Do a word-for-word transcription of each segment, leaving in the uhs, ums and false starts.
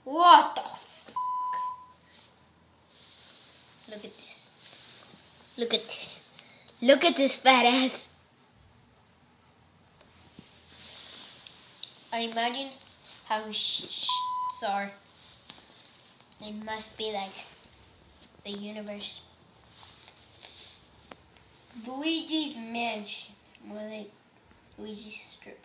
What the fuck? Look at this. Look at this. Look at this fat ass. I imagine how sh shits are. It must be like the universe. Luigi's Mansion. More like Luigi's Strip.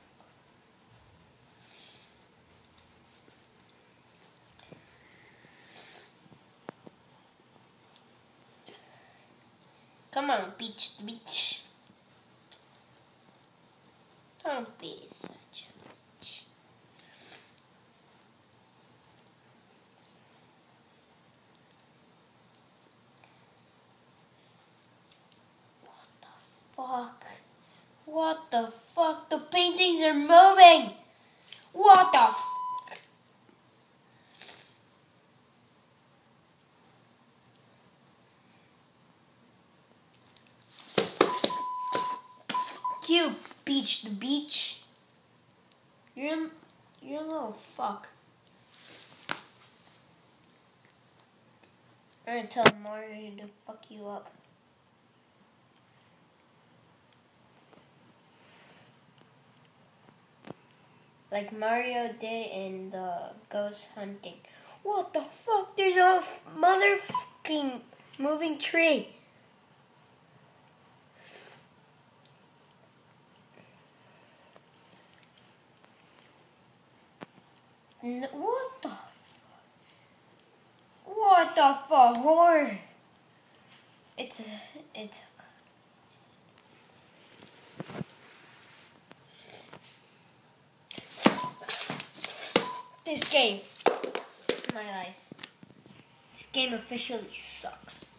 Come on, beach the beach. Don't be such a bitch. What the fuck? What the fuck? The paintings are moving! What the fuck? You beach the beach. You're you're a little fuck. I'm gonna tell Mario to fuck you up. Like Mario did in the ghost hunting. What the fuck? There's a motherfucking moving tree. No, what the fuck? What the fuck? Horror. It's a, it's a, this game, my life. This game officially sucks.